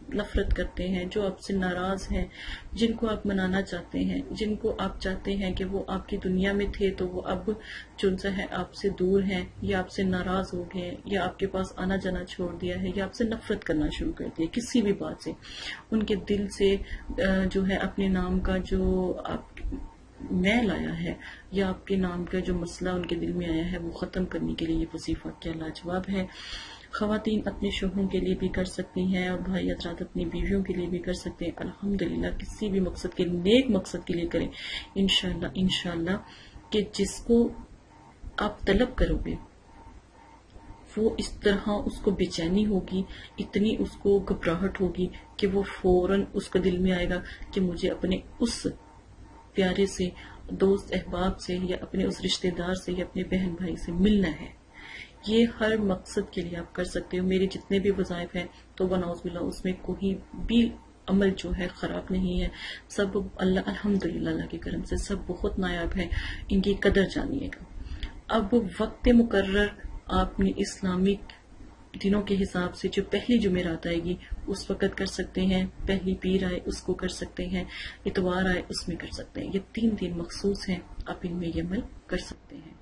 نفرت کرتے ہیں، جو آپ سے ناراض ہیں، جن کو آپ منانا چاہتے ہیں، جن کو آپ چاہتے ہیں کہ وہ آپ کی دنیا میں تھے تو وہ اب جو ہے آپ سے دور ہیں، یا آپ سے ناراض ہو گئے، یا آپ کے پاس آنا جانا چھوڑ دیا ہے، یا آپ سے نفرت کرنا شروع کر دیا کسی بھی بات سے، ان کے دل سے جو ہے اپنے نام کا جو آپ میل آیا ہے، یا آپ کے نام کا جو مسئلہ ان کے دل میں آیا ہے، وہ ختم کرنے کے لیے یہ وظیفہ کیا لاجواب ہے۔ خواتین اپنے شوہروں کے لیے بھی کر سکتی ہیں، اور بھائی حضرات اپنی بیویوں کے لیے بھی کر سکتے ہیں۔ الحمدللہ کسی بھی مقصد کے، نیک مقصد کے لیے کریں، انشاءاللہ کہ جس کو آپ طلب کرو گے وہ اس طرح اس کو بے چینی ہوگی، اتنی اس کو گھبراہٹ ہوگی کہ وہ فوراً اس کا دل میں آئے گا کہ مجھے اپنے اس پیارے سے، دوست احباب سے، یا اپنے اس رشتہ دار سے، یا اپنے بہن بھائی سے ملنا ہے۔ یہ ہر مقصد کے لیے آپ کر سکتے ہو۔ میرے جتنے بھی وظائف ہیں تو ونعوذ باللہ اس میں کوئی بھی عمل جو ہے خراب نہیں ہے، سب اللہ الحمدللہ اللہ کے کرم سے سب بہت نایاب ہے، ان کی قدر جانیے گا۔ اب وقت مقرر آپ نے اسلامک دنوں کے حساب سے جو پہلی جمعرات آئے گی اس وقت کر سکتے ہیں، پہلی پیر آئے اس کو کر سکتے ہیں، اتوار آئے اس میں کر سکتے ہیں۔ یہ 3 دن مخصوص ہیں، آپ ان میں یہ عمل کر سکتے ہیں۔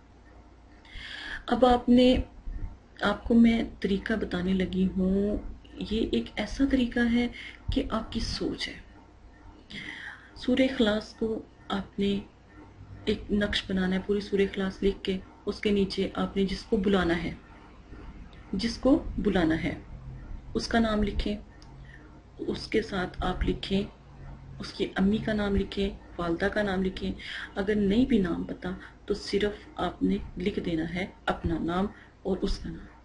اب آپ کو میں طریقہ بتانے لگی ہوں، یہ ایک ایسا طریقہ ہے کہ آپ کی سوچ ہے۔ سورہ اخلاص کو آپ نے ایک نقش بنانا ہے، پوری سورہ اخلاص لکھ کے اس کے نیچے آپ نے جس کو بلانا ہے اس کا نام لکھیں، اس کے ساتھ آپ لکھیں اس کی امی کا نام لکھیں، والدہ کا نام لکھیں۔ اگر نہیں بھی نام پتا تو صرف آپ نے لکھ دینا ہے اپنا نام اور اس کا نام،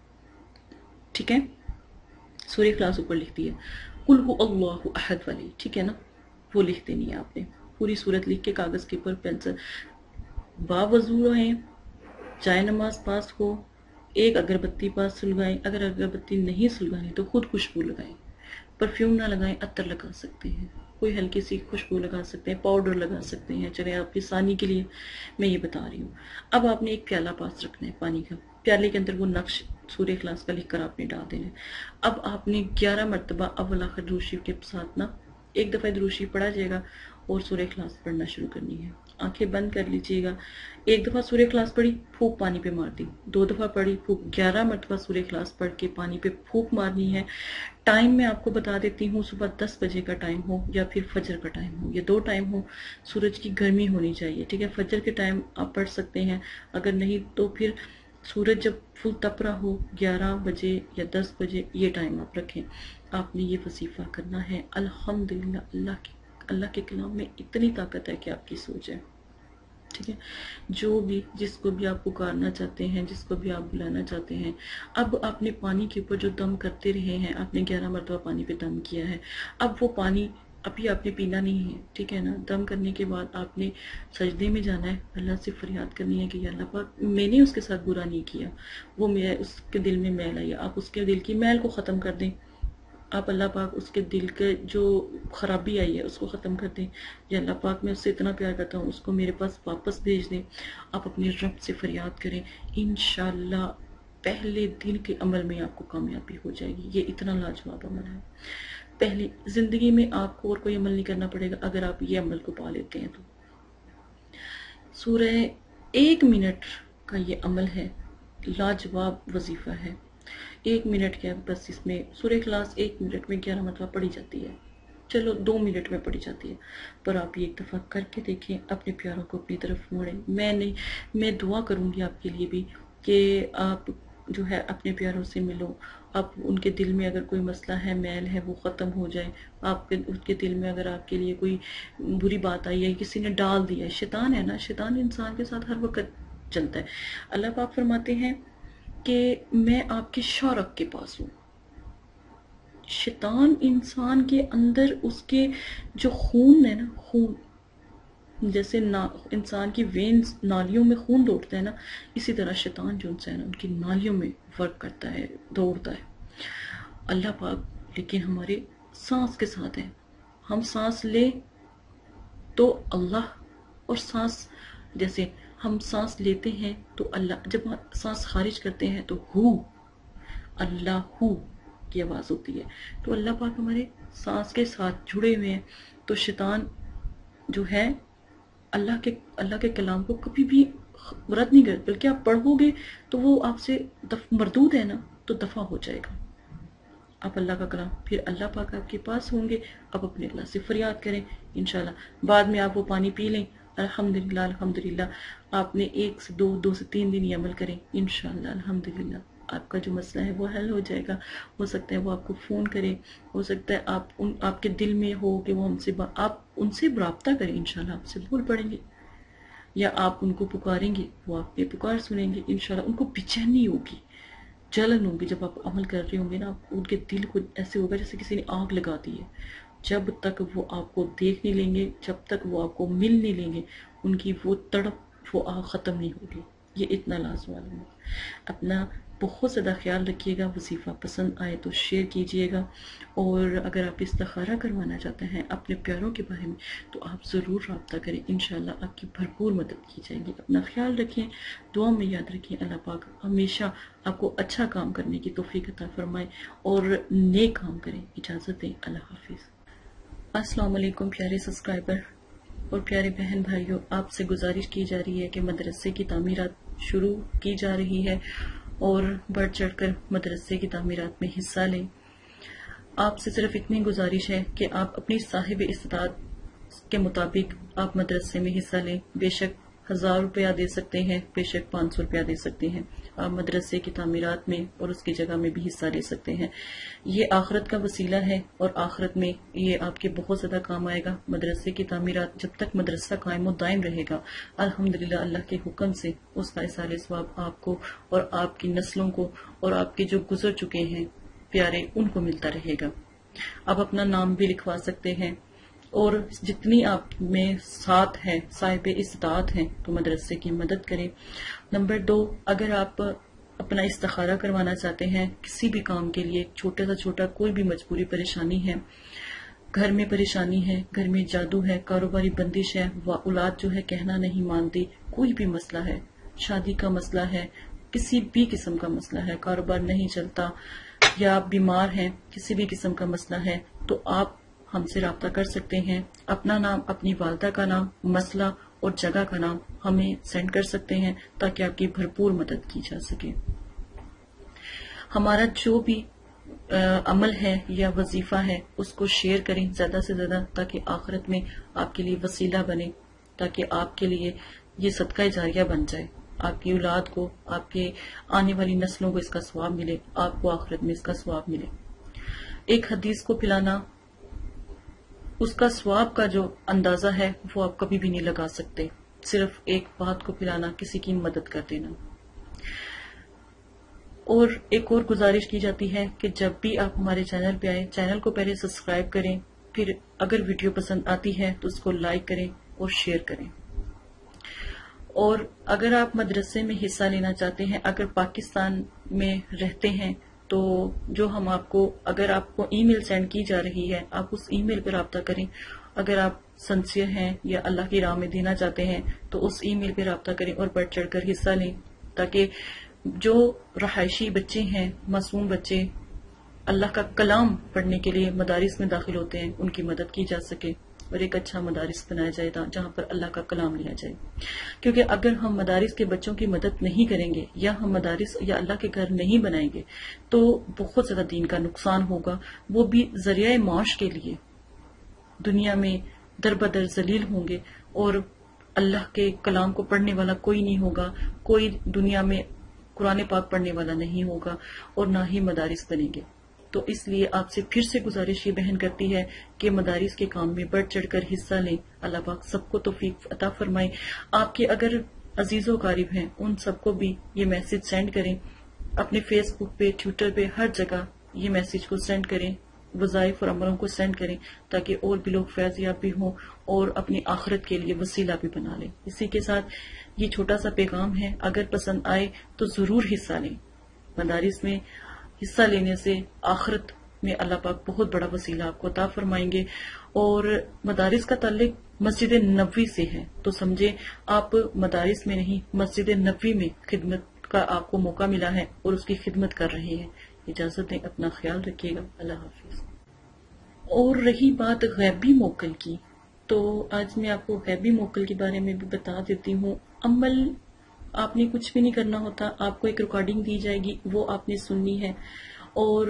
ٹھیک ہے؟ سورہ اخلاص اوپر لکھ دی ہے، قل هو اللہ احد والی، ٹھیک ہے نا؟ وہ لکھ دینی ہے آپ نے، پوری صورت لکھ کے کاغذ کے اوپر پینسل، باوضو رہیں، جائے نماز پاس ہو، ایک اگربتی پاس سلگائیں، اگر اگربتی نہیں سلگانی تو خود خوشبو لگائیں، پرفیوم نہ لگائیں، عطر لگا سکتے ہیں، کوئی ہلکی سی خوشبو لگا سکتے ہیں، پاؤڈر لگا سکتے ہیں، چلے آپ کی آسانی کے لیے میں یہ بتا رہی ہوں۔ اب آپ نے ایک پیالہ پاس رکھنا ہے پانی کا، پیالے کے اندر وہ نقش سورہ اخلاص کا لکھ کر آپ نے ڈال دینا ہے۔ اب آپ نے 11 مرتبہ اول آخر درود شریف کے ساتھ نا ایک دفعہ درود شریف پڑھا جائے گا اور سورہ اخلاص پڑھنا شروع کرنی ہے۔ آنکھیں بند کر لیجئے گا، ایک دفعہ سورہ اخلاص پڑھی، پھونک پانی پہ مار دی، 2 دفعہ پڑھی، پھونک، 11 مرتبہ سورہ اخلاص پڑھ کے پانی پہ پھونک مارنی ہے۔ ٹائم میں آپ کو بتا دیتی ہوں، صبح 10 بجے کا ٹائم ہو یا پھر فجر کا ٹائم ہو، یہ 2 ٹائم ہو، سورج کی گرمی ہونی چاہیے، ٹھیک ہے؟ فجر کے ٹائم آپ پڑھ سکتے ہیں، اگر نہیں تو پھر سورج جب فل تپ رہا ہو 11 بجے یا 10 بجے، یہ ٹائم آپ رکھیں۔ آپ نے یہ وظیفہ کرنا ہے۔ الحمدللہ اللہ کے کلام میں اتنی طاقت ہے کہ آپ کی سوچ ہے، ٹھیک ہے؟ جو بھی جس کو بھی آپ پکارنا چاہتے ہیں، جس کو بھی آپ بلانا چاہتے ہیں، اب آپ نے پانی کے اوپر جو دم کرتے رہے ہیں، آپ نے 11 مرتبہ پانی پہ دم کیا ہے، اب وہ پانی ابھی آپ نے پینا نہیں ہے، ٹھیک ہے نا؟ دم کرنے کے بعد آپ نے سجدے میں جانا ہے، اللہ سے فریاد کرنی ہے کہ یا اللہ پاک میں نے اس کے ساتھ برا نہیں کیا، وہ اس کے دل میں میل آئی، آپ اس کے دل کی میل کو ختم کر دیں، آپ اللہ پاک اس کے دل کے جو خرابی آئی ہے اس کو ختم کر دیں، یا اللہ پاک میں اس سے اتنا پیار کرتا ہوں اس کو میرے پاس واپس بھیج دیں۔ آپ اپنے رب سے فریاد کریں، انشاءاللہ پہلے دن کے عمل میں آپ کو کامیابی ہو جائے گی۔ یہ اتنا لاجواب عمل ہے، پہلی زندگی میں آپ کو اور کوئی عمل نہیں کرنا پڑے گا اگر آپ یہ عمل کو پا لیتے ہیں تو۔ سورہ 1 منٹ کا یہ عمل ہے، لاجواب وظیفہ ہے، 1 منٹ کیا بس، اس میں سورہ اخلاص 1 منٹ میں 11 مرتبہ پڑھی جاتی ہے، چلو 2 منٹ میں پڑھی جاتی ہے، پر آپ یہ ایک دفعہ کر کے دیکھیں، اپنے پیاروں کو اپنی طرف موڑیں۔ میں دعا کروں گی آپ کے لیے بھی کہ آپ جو ہے اپنے پیاروں سے ملو، آپ ان کے دل میں اگر کوئی مسئلہ ہے، میل ہے، وہ ختم ہو جائے، ان کے دل میں اگر آپ کے لیے کوئی بری بات آئی ہے، کسی نے ڈال دیا ہے، شیطان ہے نا، شیطان انسان کے ساتھ ہر وقت چلتا ہے۔ اللہ پاک فرماتے ہیں کہ میں آپ کے شورک کے پاس ہوں۔ شیطان انسان کے اندر اس کے جو خون ہے نا، خون جیسے انسان کی وینز نالیوں میں خون دوڑتا ہے نا، اسی طرح شیطان جو انسان ہے ان کی نالیوں میں ورک کرتا ہے، دوڑتا ہے۔ اللہ پاک لیکن ہمارے سانس کے ساتھ ہے، ہم سانس لے تو اللہ، اور سانس جیسے ہم سانس لیتے ہیں تو اللہ، جب سانس خارج کرتے ہیں تو ہو، اللہ ہو، کی آواز ہوتی ہے. تو اللہ پاک ہمارے سانس کے ساتھ جڑے ہوئے ہیں. تو شیطان جو ہے اللہ کے کلام کو کبھی بھی رد نہیں کرتا، بلکہ آپ پڑھو گے تو وہ آپ سے مردود ہے نا، تو دفع ہو جائے گا. آپ اللہ کا کلام، پھر اللہ پاک آپ کے پاس ہوں گے، آپ اپنے اللہ سے فریاد کریں انشاءاللہ. بعد میں آپ وہ پانی پی لیں، الحمدللہ الحمدللہ. آپ نے 1 سے 2 سے 3 دن یہ عمل کریں انشاءاللہ الحمدللہ آپ کا جو مسئلہ ہے وہ حل ہو جائے گا. ہو سکتا ہے وہ آپ کو فون کرے، ہو سکتا ہے آپ کے دل میں ہو کہ وہ آپ ان سے رابطہ کریں انشاءاللہ، آپ سے بول پڑیں گے، یا آپ ان کو پکاریں گے، وہ آپ کے پکار سنیں گے انشاءاللہ. ان کو بے چینی ہوگی، جلن ہوگی جب آپ عمل کر رہے ہوں گے نا، ان کے دل کو ایسے ہوگا جیسے کسی نے آگ لگا دی ہے. جب تک وہ آپ کو دیکھ نہیں لیں گے، جب تک وہ آپ کو مل نہیں لیں گے، ان کی وہ تڑپ، وہ آگ ختم نہیں ہوگی. یہ اتنا لازوال ہے. اپنا بہت زیادہ خیال رکھیے گا. وظیفہ پسند آئے تو شیئر کیجئے گا، اور اگر آپ استخارہ کروانا چاہتے ہیں اپنے پیاروں کے بارے میں تو آپ ضرور رابطہ کریں، انشاءاللہ آپ کی بھرپور مدد کی جائے گی. اپنا خیال رکھیں، دعا میں یاد رکھیں. اللہ پاک ہمیشہ آپ کو اچھا کام کرنے کی توفیق عطا فرمائے اور نیک کام کریں. اجازت دیں، اللہ حافظ. السلام علیکم پیارے سبسکرائبر اور پیارے بہن بھائیوں. آپ سے گزارش کی جا رہی ہے کہ مدرسے کی تعمیرات شروع کی جا رہی ہے اور بڑھ چڑھ کر مدرسے کی تعمیرات میں حصہ لیں. آپ سے صرف اتنی گزارش ہے کہ آپ اپنی صاحب استطاعت کے مطابق آپ مدرسے میں حصہ لیں. بے شک 1000 روپیہ دے سکتے ہیں، بے شک 500 روپیہ دے سکتے ہیں. آپ مدرسے کی تعمیرات میں اور اس کی جگہ میں بھی حصہ لے سکتے ہیں. یہ آخرت کا وسیلہ ہے اور آخرت میں یہ آپ کے بہت زیادہ کام آئے گا. مدرسے کی تعمیرات جب تک مدرسہ قائم و دائم رہے گا، الحمدللہ اللہ کے حکم سے اس کا ایصال ثواب آپ کو اور آپ کی نسلوں کو اور آپ کے جو گزر چکے ہیں پیارے ان کو ملتا رہے گا. آپ اپنا نام بھی لکھوا سکتے ہیں، اور جتنی آپ میں ساتھ ہے صاحب استطاعت ہیں تو مدرسے کی مدد کریں. نمبر 2، اگر آپ اپنا استخارہ کروانا چاہتے ہیں کسی بھی کام کے لیے، چھوٹا سا چھوٹا کوئی بھی مجبوری پریشانی ہے، گھر میں پریشانی ہے، گھر میں جادو ہے، کاروباری بندش ہے، اولاد جو ہے کہنا نہیں مانتی، کوئی بھی مسئلہ ہے، شادی کا مسئلہ ہے، کسی بھی قسم کا مسئلہ ہے، کاروبار نہیں چلتا یا آپ بیمار ہیں، کسی بھی قسم کا مسئلہ ہے، تو آپ ہم سے رابطہ کر سکتے ہیں. اپنا نام، اپنی والدہ کا نام، مسئلہ اور جگہ کا نام ہمیں سینڈ کر سکتے ہیں تاکہ آپ کی بھرپور مدد کی جا سکے. ہمارا جو بھی عمل ہے یا وظیفہ ہے اس کو شیئر کریں زیادہ سے زیادہ، تاکہ آخرت میں آپ کے لیے وسیلہ بنے، تاکہ آپ کے لیے یہ صدقہ جاریہ بن جائے. آپ کی اولاد کو، آپ کے آنے والی نسلوں کو اس کا ثواب ملے، آپ کو آخرت میں اس کا ثواب ملے. ایک حدیث کو پلانا، اس کا ثواب کا جو اندازہ ہے وہ آپ کبھی بھی نہیں لگا سکتے. صرف ایک بات کو پلانا، کسی کی مدد کر دینا. اور ایک اور گزارش کی جاتی ہے کہ جب بھی آپ ہمارے چینل پہ آئیں، چینل کو پہلے سبسکرائب کریں، پھر اگر ویڈیو پسند آتی ہے تو اس کو لائک کریں اور شیئر کریں. اور اگر آپ مدرسے میں حصہ لینا چاہتے ہیں، اگر پاکستان میں رہتے ہیں، تو جو ہم آپ کو، اگر آپ کو ای میل سینڈ کی جا رہی ہے، آپ اس ای میل پہ رابطہ کریں. اگر آپ سنسیئر ہیں یا اللہ کی راہ میں دینا چاہتے ہیں تو اس ای میل پہ رابطہ کریں اور بڑھ چڑھ کر حصہ لیں، تاکہ جو رہائشی بچے ہیں، معصوم بچے اللہ کا کلام پڑھنے کے لیے مدارس میں داخل ہوتے ہیں، ان کی مدد کی جا سکے اور ایک اچھا مدارس بنایا جائے جہاں پر اللہ کا کلام لیا جائے. کیونکہ اگر ہم مدارس کے بچوں کی مدد نہیں کریں گے یا ہم مدارس یا اللہ کے گھر نہیں بنائیں گے تو بہت زیادہ دین کا نقصان ہوگا. وہ بھی ذریعہ معاش کے لیے دنیا میں در بدر ذلیل ہوں گے، اور اللہ کے کلام کو پڑھنے والا کوئی نہیں ہوگا، کوئی دنیا میں قرآن پاک پڑھنے والا نہیں ہوگا، اور نہ ہی مدارس بنیں گے. تو اس لیے آپ سے پھر سے گزارش یہ بہن کرتی ہے کہ مدارس کے کام میں بڑھ چڑھ کر حصہ لیں. اللہ پاک سب کو توفیق عطا فرمائے. آپ کے اگر عزیز و قریب ہیں ان سب کو بھی یہ میسج سینڈ کریں، اپنے فیس بک پہ، ٹویٹر پہ، ہر جگہ یہ میسج کو سینڈ کریں، وظائف اور عملوں کو سینڈ کریں، تاکہ اور بھی لوگ فیض یاب بھی ہوں اور اپنی آخرت کے لیے وسیلہ بھی بنا لیں. اسی کے ساتھ یہ چھوٹا سا پیغام ہے، اگر پسند آئے تو ضرور حصہ لیں. مدارس میں حصہ لینے سے آخرت میں اللہ پاک بہت بڑا وسیلہ آپ کو عطا فرمائیں گے. اور مدارس کا تعلق مسجد نبوی سے ہے، تو سمجھے آپ مدارس میں نہیں، مسجد نبوی میں خدمت کا آپ کو موقع ملا ہے اور اس کی خدمت کر رہے ہیں. اجازت دیں، اپنا خیال رکھیے گا، اللہ حافظ۔ اور رہی بات غیبی موکل کی، تو آج میں آپ کو غیبی موکل کے بارے میں بھی بتا دیتی ہوں۔ عمل آپ نے کچھ بھی نہیں کرنا ہوتا، آپ کو ایک ریکارڈنگ دی جائے گی، وہ آپ نے سننی ہے، اور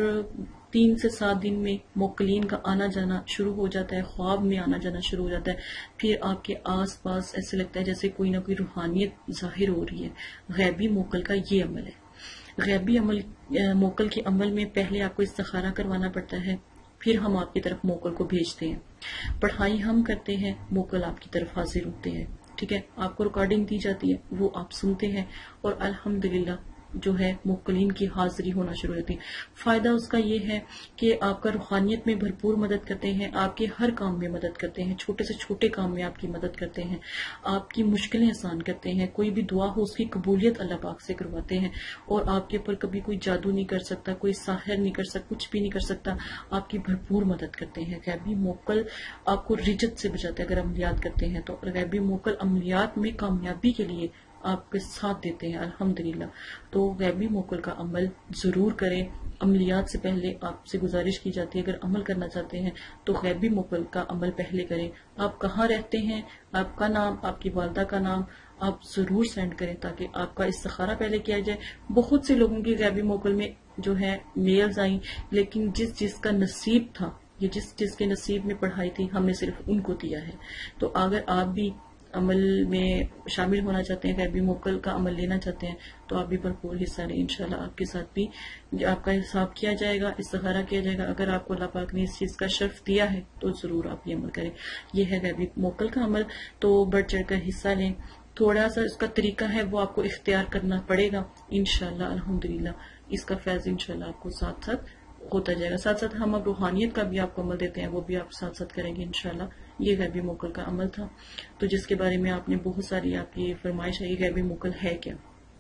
3 سے 7 دن میں موکلین کا آنا جانا شروع ہو جاتا ہے، خواب میں آنا جانا شروع ہو جاتا ہے، پھر آپ کے آس پاس ایسے لگتا ہے جیسے کوئی نہ کوئی روحانیت ظاہر ہو رہی ہے۔ غیبی موکل کا یہ عمل ہے۔ غیبی موکل کے عمل میں پہلے آپ کو استخارہ کروانا پڑتا ہے، پھر ہم آپ کی طرف موکل کو بھیجتے ہیں، پڑھائی ہم کرتے ہیں، موکل آپ کی طرف حاضر ہوتے ہیں، ٹھیک ہے، آپ کو ریکارڈنگ دی جاتی ہے، وہ آپ سنتے ہیں، اور الحمدللہ جو ہے موکلین کی حاضری ہونا شروع ہوتی ہے۔ فائدہ اس کا یہ ہے کہ آپ کا روحانیت میں بھرپور مدد کرتے ہیں، آپ کے ہر کام میں مدد کرتے ہیں، چھوٹے سے چھوٹے کام میں آپ کی مدد کرتے ہیں، آپ کی مشکلیں آسان کرتے ہیں، کوئی بھی دعا ہو اس کی قبولیت اللہ پاک سے کرواتے ہیں، اور آپ کے اوپر کبھی کوئی جادو نہیں کر سکتا، کوئی ساحر نہیں کر سکتا، کچھ بھی نہیں کر سکتا، آپ کی بھرپور مدد کرتے ہیں۔ غیبی موکل آپ کو رجت سے بچاتے ہیں اگر عملیات کرتے ہیں تو، غیبی موکل عملیات میں کامیابی کے لیے آپ کے ساتھ دیتے ہیں الحمدللہ۔ تو غیبی موکل کا عمل ضرور کریں۔ عملیات سے پہلے آپ سے گزارش کی جاتی ہے اگر عمل کرنا چاہتے ہیں تو غیبی موکل کا عمل پہلے کریں۔ آپ کہاں رہتے ہیں، آپ کا نام، آپ کی والدہ کا نام آپ ضرور سینڈ کریں تاکہ آپ کا استخارہ پہلے کیا جائے۔ بہت سے لوگوں کی غیبی موکل میں جو ہے میلز آئیں، لیکن جس کا نصیب تھا، یہ جس کے نصیب میں پڑھائی تھی، ہم نے صرف ان کو دیا ہے۔ تو اگر آپ بھی عمل میں شامل ہونا چاہتے ہیں، غیبی موکل کا عمل لینا چاہتے ہیں تو آپ بھی بھرپور حصہ لیں، انشاءاللہ آپ کے ساتھ بھی آپ کا حساب کیا جائے گا، استخارہ کیا جائے گا۔ اگر آپ کو اللہ پاک نے اس چیز کا شرف دیا ہے تو ضرور آپ یہ عمل کریں۔ یہ ہے غیبی موکل کا عمل، تو بڑھ چڑھ کر حصہ لیں۔ تھوڑا سا اس کا طریقہ ہے وہ آپ کو اختیار کرنا پڑے گا، انشاءاللہ الحمدللہ اس کا فیض انشاءاللہ آپ کو ساتھ ساتھ ہوتا جائے گا۔ ساتھ ساتھ ہم اب روحانیت کا بھی آپ کو عمل دیتے ہیں، وہ بھی آپ ساتھ ساتھ کریں گے انشاءاللہ۔ یہ غیبی موکل کا عمل تھا، تو جس کے بارے میں آپ نے بہت ساری آپ کی فرمائش ہے، یہ غیبی موکل ہے کیا؟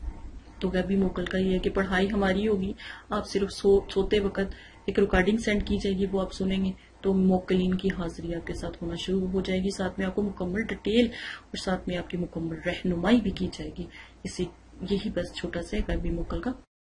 تو غیبی موکل کا یہ ہے کہ پڑھائی ہماری ہوگی، آپ صرف سوتے وقت ایک ریکارڈنگ سینڈ کی جائے گی، وہ آپ سنیں گے تو موکلین کی حاضری آپ کے ساتھ ہونا شروع ہو جائے گی، ساتھ میں آپ کو مکمل ڈیٹیل اور ساتھ میں آپ کی مکمل رہنمائی بھی کی جائے گی۔ یہی بس چھوٹا سا غیبی موکل کا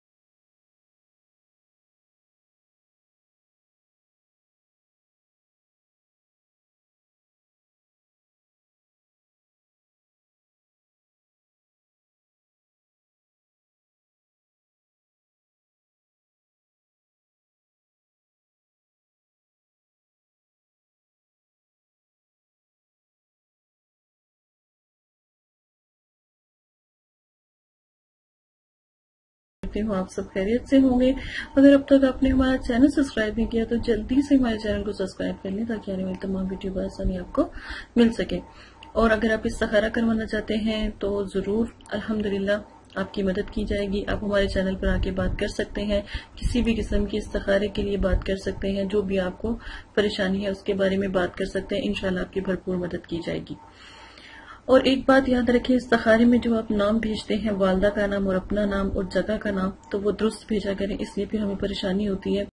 ہوں آپ سب خیریت سے ہوں گے۔ اگر اب تک آپ نے ہمارا چینل سبسکرائب نہیں کیا تو جلدی سے ہمارے چینل کو سبسکرائب کر لیں تاکہ آنے والی تمام ویڈیو بآسانی آپ کو مل سکے۔ اور اگر آپ استخارہ کروانا چاہتے ہیں تو ضرور الحمدللہ آپ کی مدد کی جائے گی۔ آپ ہمارے چینل پر آ کے بات کر سکتے ہیں، کسی بھی قسم کی استخارے کے لیے بات کر سکتے ہیں، جو بھی آپ کو پریشانی ہے اس کے بارے میں بات کر سکتے ہیں، انشاءاللہ آپ کی بھرپور مدد کی جائے گی۔ اور ایک بات یاد رکھیں، استخارے میں جو آپ نام بھیجتے ہیں، والدہ کا نام اور اپنا نام اور جگہ کا نام، تو وہ درست بھیجا کریں، اس لیے پھر ہمیں پریشانی ہوتی ہے